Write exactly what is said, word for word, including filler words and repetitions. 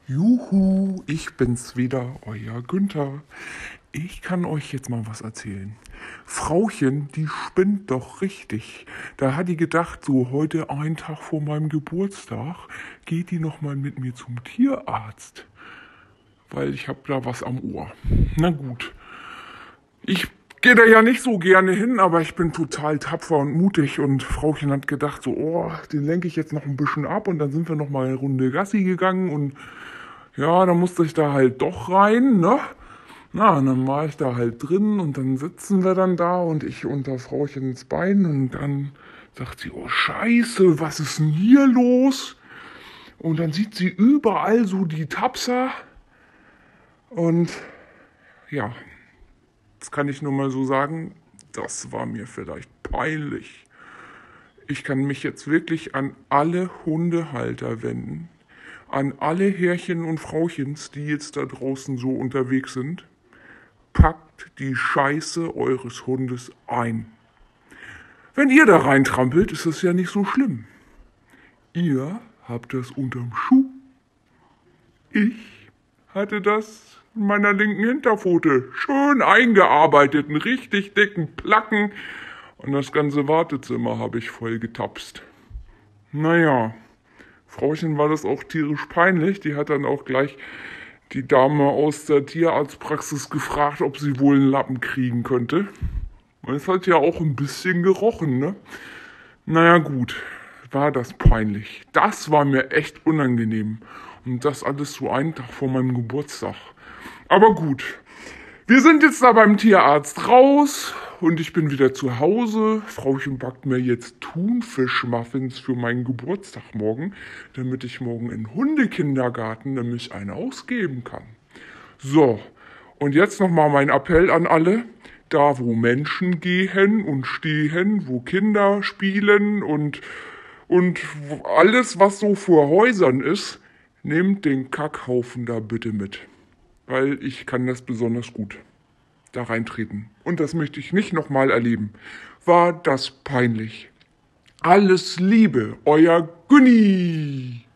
Juhu, ich bin's wieder, euer Günther. Ich kann euch jetzt mal was erzählen. Frauchen, die spinnt doch richtig. Da hat die gedacht, so heute einen Tag vor meinem Geburtstag, geht die noch mal mit mir zum Tierarzt. Weil ich hab da was am Ohr. Na gut. Ich gehe da ja nicht so gerne hin, aber ich bin total tapfer und mutig und Frauchen hat gedacht, so, oh, den lenke ich jetzt noch ein bisschen ab und dann sind wir noch mal eine Runde Gassi gegangen und ja, dann musste ich da halt doch rein, ne? Na, und dann war ich da halt drin und dann sitzen wir dann da und ich unter Frauchens Bein und dann sagt sie, oh Scheiße, was ist denn hier los? Und dann sieht sie überall so die Tapser und ja, das kann ich nur mal so sagen, das war mir vielleicht peinlich. Ich kann mich jetzt wirklich an alle Hundehalter wenden, an alle Herrchen und Frauchens, die jetzt da draußen so unterwegs sind. Packt die Scheiße eures Hundes ein. Wenn ihr da reintrampelt, ist das ja nicht so schlimm. Ihr habt das unterm Schuh. Ich hatte das in meiner linken Hinterpfote schön eingearbeitet, einen richtig dicken Placken. Und das ganze Wartezimmer habe ich voll getapst. Naja, Frauchen war das auch tierisch peinlich. Die hat dann auch gleich die Dame aus der Tierarztpraxis gefragt, ob sie wohl einen Lappen kriegen könnte. Und es hat ja auch ein bisschen gerochen, ne? Naja gut, war das peinlich. Das war mir echt unangenehm. Und das alles so einen Tag vor meinem Geburtstag. Aber gut, wir sind jetzt da beim Tierarzt raus und ich bin wieder zu Hause. Frauchen backt mir jetzt Thunfischmuffins für meinen Geburtstag morgen, damit ich morgen in den Hundekindergarten nämlich eine ausgeben kann. So, und jetzt nochmal mein Appell an alle. Da, wo Menschen gehen und stehen, wo Kinder spielen und, und alles, was so vor Häusern ist, nehmt den Kackhaufen da bitte mit. Weil ich kann das besonders gut da reintreten. Und das möchte ich nicht nochmal erleben. War das peinlich. Alles Liebe, euer Günni.